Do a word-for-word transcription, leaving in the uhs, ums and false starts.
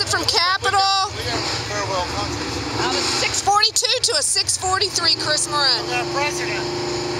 it from Capital. We got farewell country. Out of six forty-two to a six forty-three, Chris Maroon. We got a president.